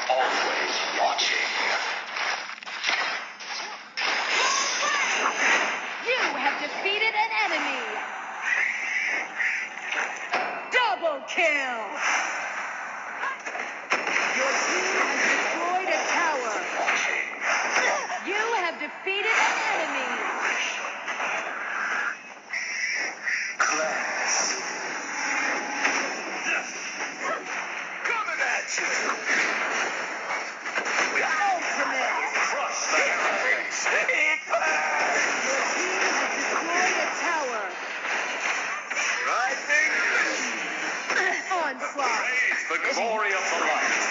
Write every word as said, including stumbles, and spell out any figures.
Always watching. You have defeated an enemy. Double kill. Your team has destroyed a tower. You have defeated an enemy. Class. Coming at you. Ultimate. Crush the face. Your team has destroyed a tower. Rising. Onslaught. Praise the glory of the light.